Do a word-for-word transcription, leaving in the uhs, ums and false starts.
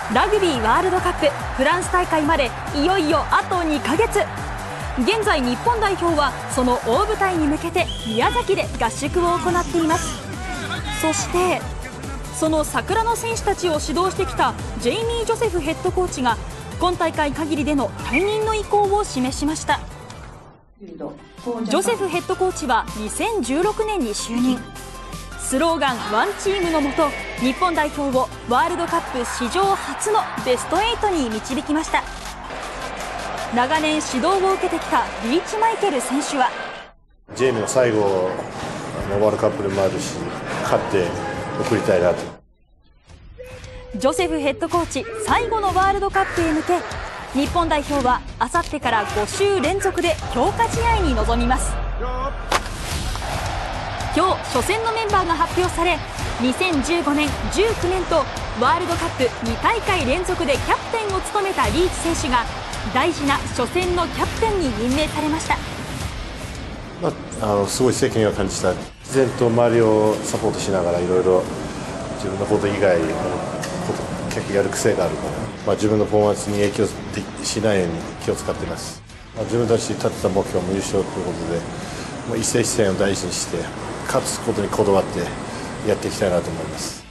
ラグビーワールドカップフランス大会までいよいよあとにかげつ。現在日本代表はその大舞台に向けて宮崎で合宿を行っています。そしてその桜の選手たちを指導してきたジェイミー・ジョセフヘッドコーチが今大会限りでの退任の意向を示しました。ジョセフヘッドコーチはにせんじゅうろくねんに就任。スローガンワンチームのもと、日本代表をワールドカップ史上初のベストエイトに導きました。長年指導を受けてきたリーチマイケル選手は、 ジェイミーの最後のワールドカップでもあるし、勝って送りたいなと。 ジョセフヘッドコーチ最後のワールドカップへ向け、日本代表はあさってからご週連続で強化試合に臨みます。今日初戦のメンバーが発表され、にせんじゅうごねん、じゅうきゅうねんとワールドカップに大会連続でキャプテンを務めたリーチ選手が大事な初戦のキャプテンに任命されました。 まあ、あのすごい責任を感じた。自然と周りをサポートしながらいろいろ自分のこと以外のこと結構やる癖があるから、まあ、自分のパフォーマンスに影響しないように気を使っています。まあ、自分たち立てた目標も優勝ということで、まあ、一戦一戦を大事にして勝つことにこだわってやっていきたいなと思います。